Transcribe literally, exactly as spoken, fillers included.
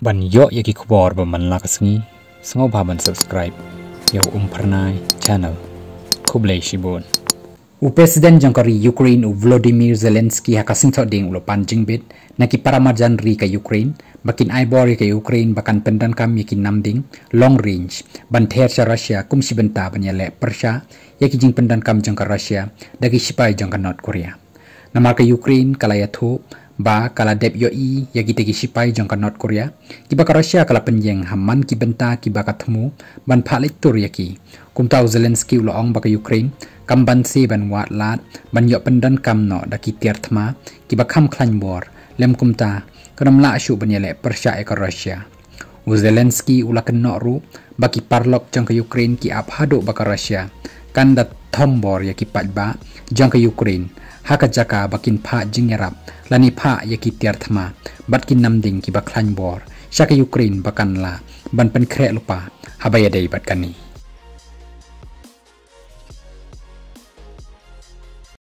บันเยอะยากิขบอร์บันมันลักษณีสงบบัน subscribe ยาวอุ้มพรนาย channel คุบเลชิบอนอุปสเดนจังการียูเครนอุวลาดิมีร์เซเลนสกีฮักสิงทอดิงอุลปันจิงบิดนักpara marjan ri ke Ukraine bakin aibor ke Ukraine bakan pendan kam yakin namding long range ban ther cha Russia kum sibenta banyale persha yaki jing pendan kam jang ka Russia dagi sipai jang ka North Korea nama ke Ukraine kala ya thu ba kala dep yo i yaki tegi sipai jang ka North Korea ki ba ka Russia kala penjeng hamman ki benta ki ba ka thmu ban phalik tur yaki kum tau Zelensky ulo ong ba ka Ukraine kam ban si ban wat lat ban yo pendan kam no daki tiar thma ki ba kham khlan bor lem kumta kanam la ashu banyale persha e ka Russia u Zelensky ulakan no ru baki parlok jang ka Ukraine ki ap hado ba ka Russia kan da thombor ya ki patba jang ka Ukraine haka jaka bakin pha jingerap lani pha ya ki tiar thma batkin namding ki ba khlan bor shaka Ukraine bakan la ban pen khre lupa habaya dei batkani